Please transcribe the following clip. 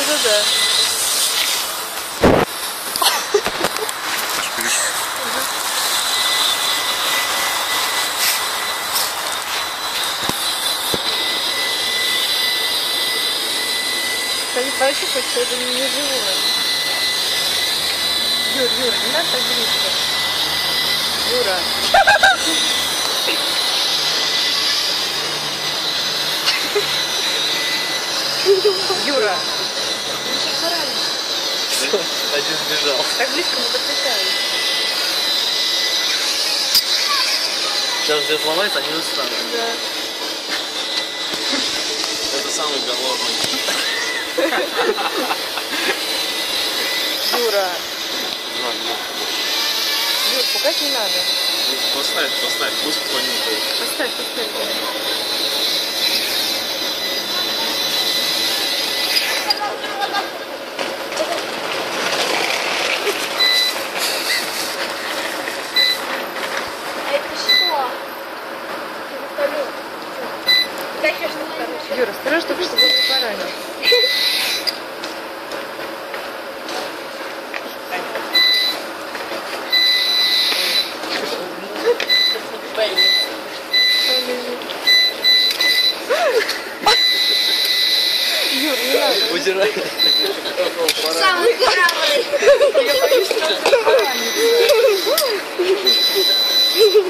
Да-да-да. Кстати, пощупать, что это не живое. Юра, не надо так близко. Юра. Юра. Один сбежал. Так близко мы подписались. Сейчас где сломается, они устанут. Да. Это самый голодный. Юра. Ладно. Юр, пугать не надо. Поставь, пусть понюхает. Поставь. Юра, осторожно, чтобы он не поранил. Юр, не надо. Удирай. Самый храбрый. Я боюсь, что он поранится.